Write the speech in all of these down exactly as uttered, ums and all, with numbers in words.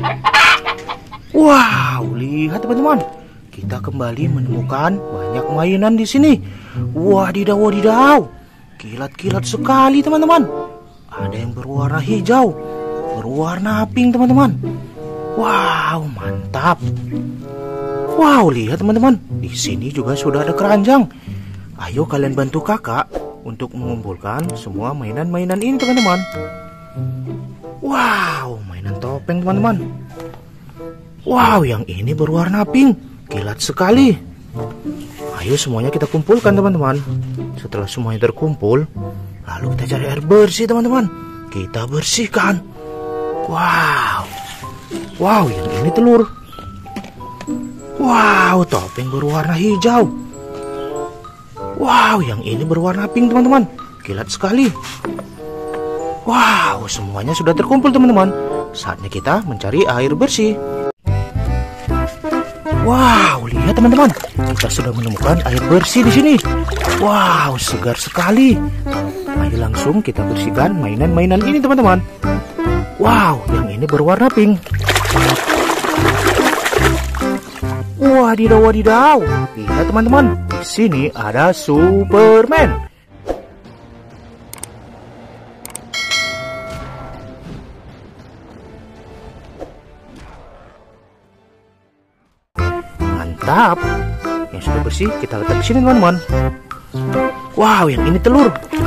Wow, lihat teman-teman, kita kembali menemukan banyak mainan di sini. Wadidaw, wadidaw, kilat-kilat sekali teman-teman. Ada yang berwarna hijau, berwarna pink teman-teman. Wow, mantap. Wow, lihat teman-teman, di sini juga sudah ada keranjang. Ayo kalian bantu kakak untuk mengumpulkan semua mainan-mainan ini teman-teman. Wow, mainan topeng teman-teman. Wow, yang ini berwarna pink, kilat sekali. Ayo semuanya kita kumpulkan teman-teman. Setelah semuanya terkumpul, lalu kita cari air bersih teman-teman. Kita bersihkan. Wow, wow, yang ini telur. Wow, topeng berwarna hijau. Wow, yang ini berwarna pink teman-teman, kilat sekali. Wow, semuanya sudah terkumpul teman-teman. Saatnya kita mencari air bersih. Wow, lihat teman-teman, kita sudah menemukan air bersih di sini. Wow, segar sekali. Ayo langsung kita bersihkan mainan-mainan ini teman-teman. Wow, yang ini berwarna pink. Wadidaw, wadidaw. Lihat teman-teman, di sini ada Superman. Mantap. Yang sudah bersih kita letak di sini teman-teman. Wow, yang ini telur.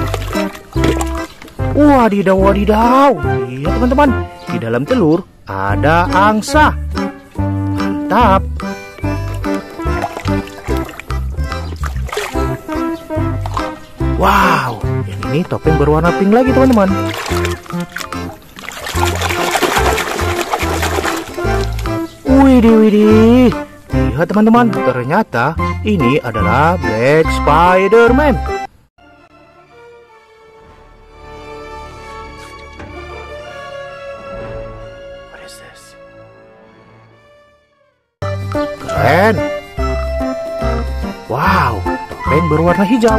Wadidaw, wadidaw. Lihat teman-teman, di dalam telur ada angsa. Mantap. Wow, yang ini topeng berwarna pink lagi teman-teman. Widih, widih. Lihat teman-teman, ternyata ini adalah Black Spider-Man. What is this? Keren. Wow, topeng berwarna hijau.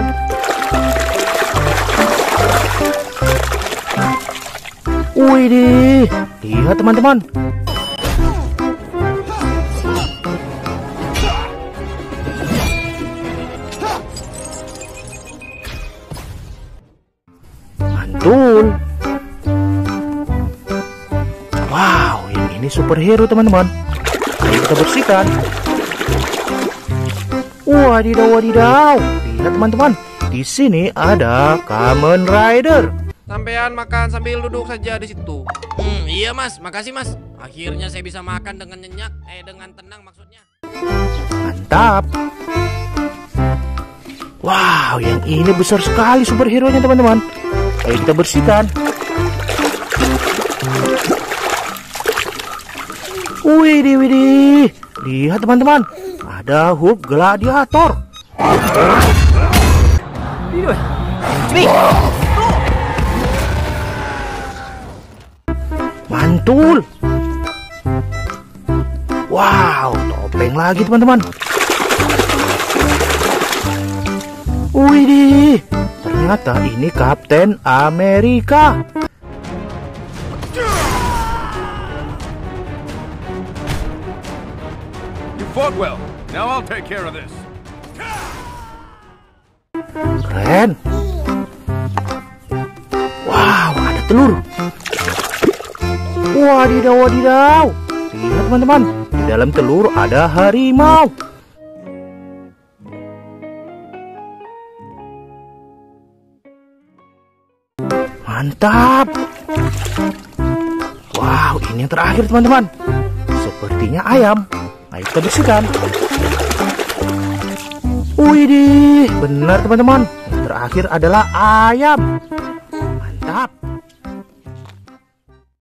Widih, lihat teman-teman. Mantul. Wow, yang ini superhero teman-teman. Ayo kita bersihkan. Wadidaw, wadidaw. Lihat teman-teman, di sini ada Kamen Rider. Sampean makan sambil duduk saja di situ. Hmm, iya mas, makasih mas. Akhirnya saya bisa makan dengan nyenyak, eh dengan tenang maksudnya. Mantap. Wow, yang ini besar sekali superhero-nya teman-teman. Ayo kita bersihkan. Widih, widih. Lihat teman-teman, ada Hulk Gladiator. Mantul. Wow, topeng lagi teman-teman. Widih, ternyata ini Kapten Amerika. You fought well. Now I'll take care of this. Keren. Wow, ada telur. Wadidaw, wadidaw. Lihat teman-teman, di dalam telur ada harimau. Mantap. Wow, ini yang terakhir teman-teman. Sepertinya ayam. Ayo kita bersihkan. Widih, benar teman-teman. Yang terakhir adalah ayam.